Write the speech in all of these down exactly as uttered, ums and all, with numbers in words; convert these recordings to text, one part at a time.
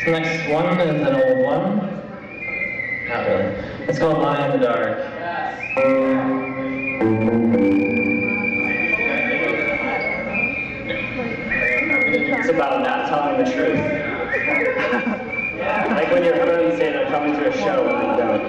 This next one is an old one. Not really. It's called Lie in the Dark. It's about not telling the truth. Like when you're going and say they're coming to a show and they don't.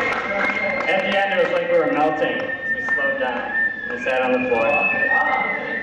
At the end, it was like we were melting as we slowed down and sat on the floor.